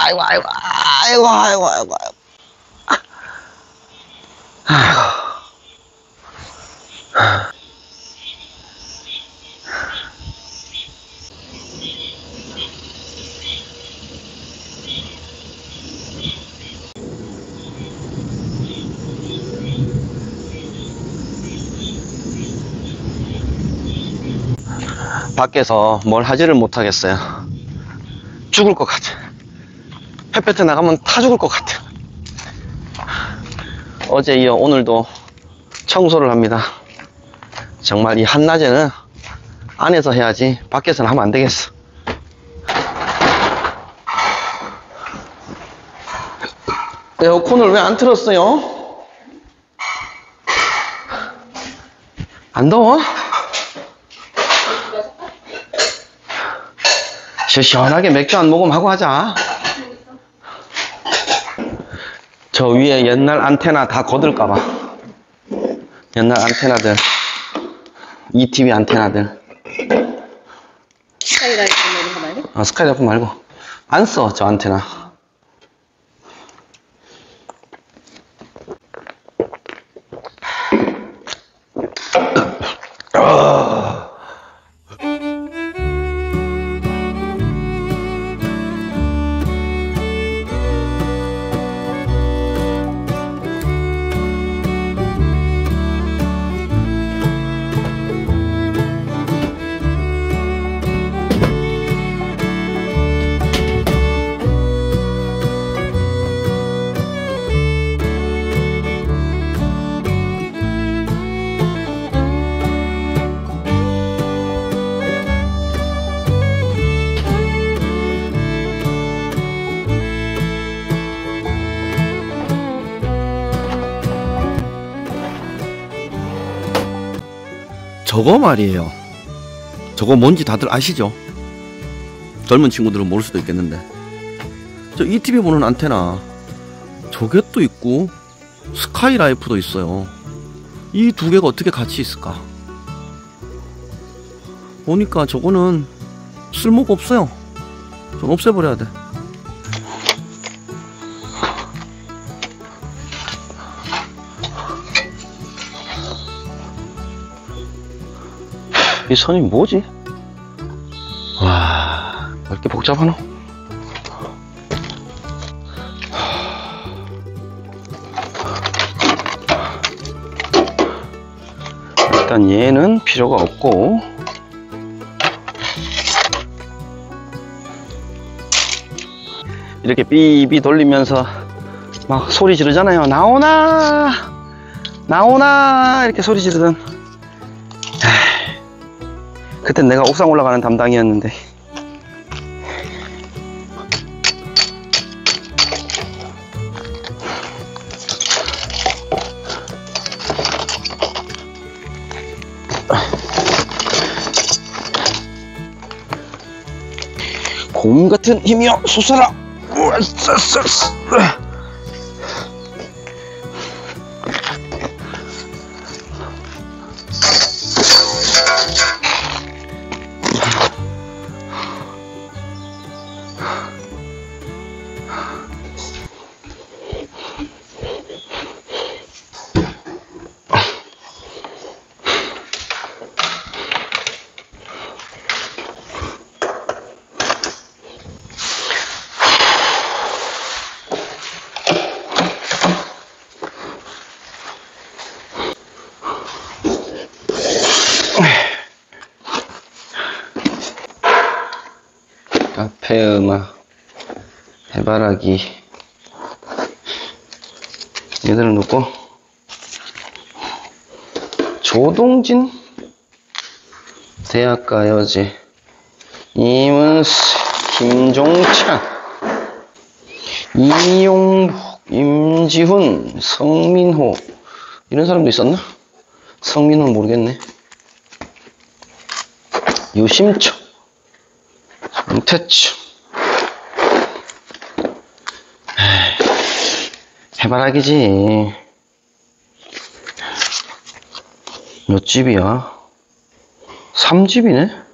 아이고, 아이고, 아이고, 아이고, 아이고, 아이고. 밖에서 뭘 하지를 못하겠어요. 죽을 것 같아. 햇볕에 나가면 타 죽을 것 같아. 어제 이어 오늘도 청소를 합니다. 정말 이 한낮에는 안에서 해야지 밖에서는 하면 안 되겠어. 에어컨을 왜 안 틀었어요? 안 더워? 시원하게 맥주 한 모금 하고 하자. 저 위에 옛날 안테나 다 걷을까봐. 옛날 안테나들, ETV 안테나들. 스카이라이프 이런 거 말고? 스카이라이프 말고 안 써, 저 안테나. 저거 말이에요. 저거 뭔지 다들 아시죠? 젊은 친구들은 모를 수도 있겠는데, 저 ETV 보는 안테나, 저게 또 있고 스카이라이프도 있어요. 이 두 개가 어떻게 같이 있을까? 보니까 저거는 쓸모가 없어요. 좀 없애버려야 돼. 이 선이 뭐지? 와, 왜 이렇게 복잡하노? 일단 얘는 필요가 없고, 이렇게 삐삐 돌리면서 막 소리 지르잖아요. 나오나 나오나 이렇게 소리 지르던, 그땐 내가 옥상 올라가는 담당이었는데. 곰 같은 힘이여 솟아라. 카페 음악, 해바라기, 얘들은 놓고, 조동진, 대학가요제, 이문세, 김종찬, 이용복, 임지훈, 성민호, 이런 사람도 있었나? 성민호는 모르겠네. 유심초, 정태추. 해바라기지. 몇 집이야? 3집이네?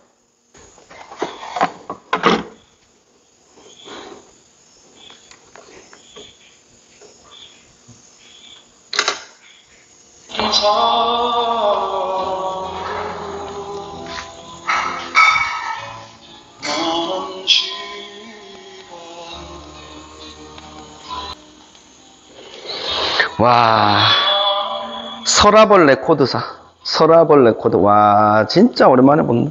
와, 서라벌 레코드사. 서라벌 레코드. 와, 진짜 오랜만에 본다.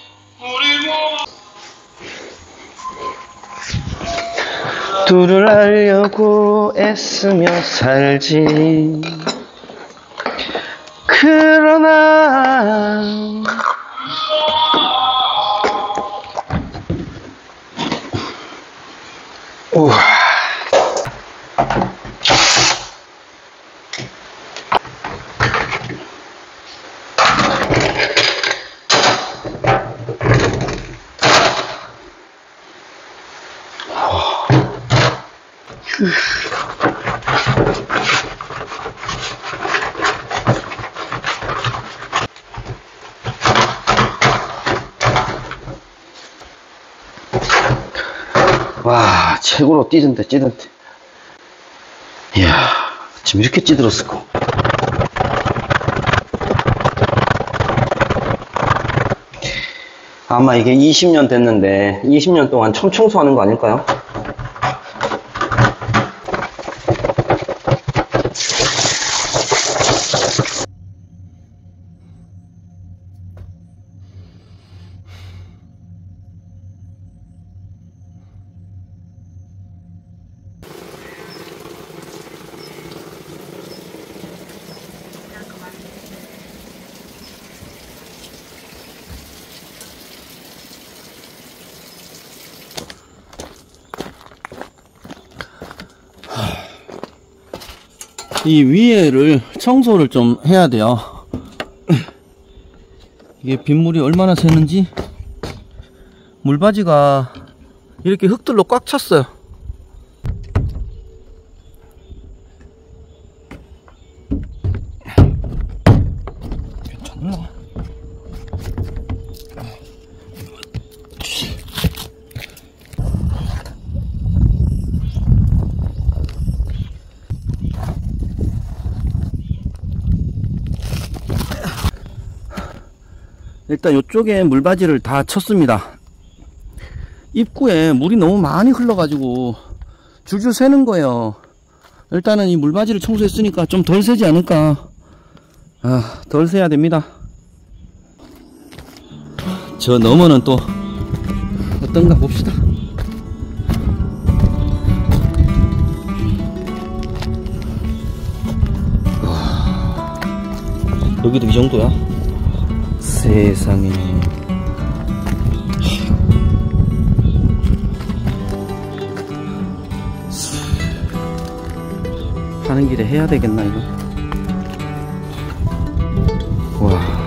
둘을 알려고 애쓰며 살지. 그러나 우와. 와, 최고로 찌든데. 이야, 지금 이렇게 찌들었을까? 아마 이게 20년 됐는데 20년 동안 처음 청소하는 거 아닐까요? 이 위에를 청소를 좀 해야 돼요. 이게 빗물이 얼마나 새는지. 물바지가 이렇게 흙들로 꽉 찼어요. 괜찮나? 일단 이쪽에 물바지를 다 쳤습니다. 입구에 물이 너무 많이 흘러가지고 줄줄 새는 거예요. 일단은 이 물바지를 청소했으니까 좀 덜 새지 않을까. 덜 새야 됩니다. 저 너머는 또 어떤가 봅시다. 여기도 이 정도야? 세상에. 가는 길에 해야 되겠나 이거? 와.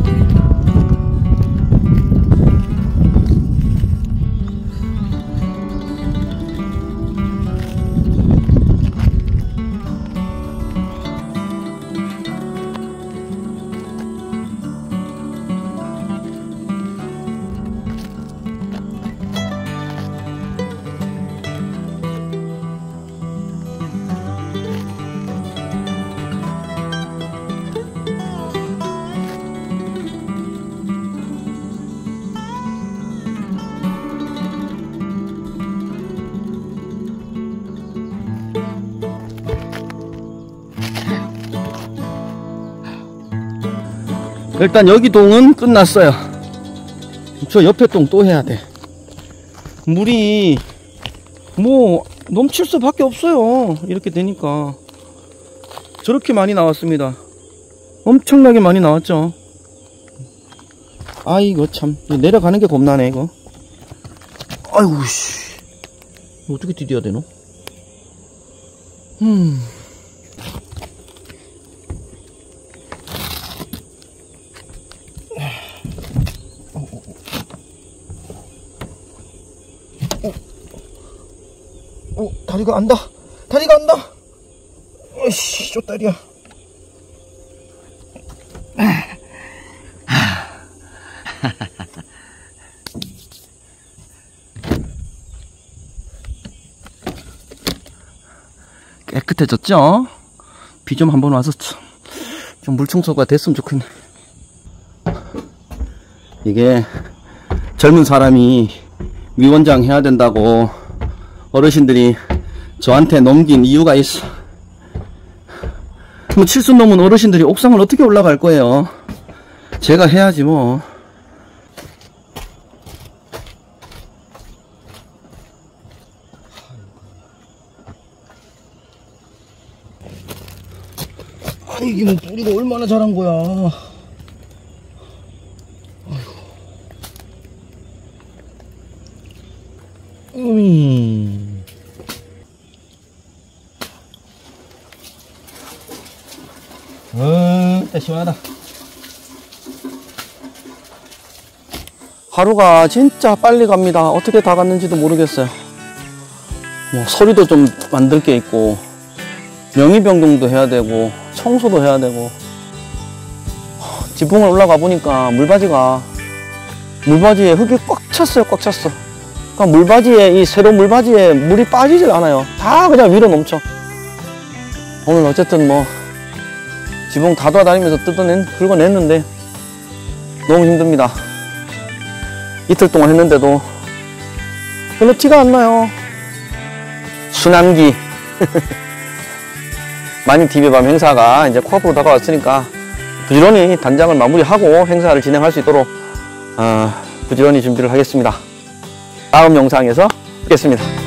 일단 여기 동은 끝났어요. 저 옆에 동 또 해야 돼. 물이 뭐 넘칠 수밖에 없어요. 이렇게 되니까. 저렇게 많이 나왔습니다. 엄청나게 많이 나왔죠. 아이고 참, 내려가는 게 겁나네 이거. 아이고 씨, 어떻게 디뎌야 되노? 다리가 안다. 다리가 안다. 어이씨, 쪼다리야. 깨끗해졌죠? 비 좀 한번 와서 좀 좀 물청소가 됐으면 좋겠네. 이게 젊은 사람이 위원장 해야 된다고 어르신들이 저한테 넘긴 이유가 있어. 뭐 70 넘은 어르신들이 옥상을 어떻게 올라갈 거예요? 제가 해야지 뭐. 아니 이게 뭐 뿌리가 얼마나 자란 거야. 시원하다. 하루가 진짜 빨리 갑니다. 어떻게 다 갔는지도 모르겠어요. 뭐 서리도 좀 만들 게 있고 명의변경도 해야 되고 청소도 해야 되고. 지붕을 올라가 보니까 물바지에 흙이 꽉 찼어요. 꽉 찼어. 그러니까 물바지에, 이 새로운 물바지에 물이 빠지질 않아요. 다 그냥 위로 넘쳐. 오늘 어쨌든 뭐 지붕 다 돌아다니면서 긁어냈는데 너무 힘듭니다. 이틀 동안 했는데도 별로 티가 안 나요. 순환기. 마님TV의 밤 행사가 이제 코앞으로 다가왔으니까 부지런히 단장을 마무리하고 행사를 진행할 수 있도록 부지런히 준비를 하겠습니다. 다음 영상에서 뵙겠습니다.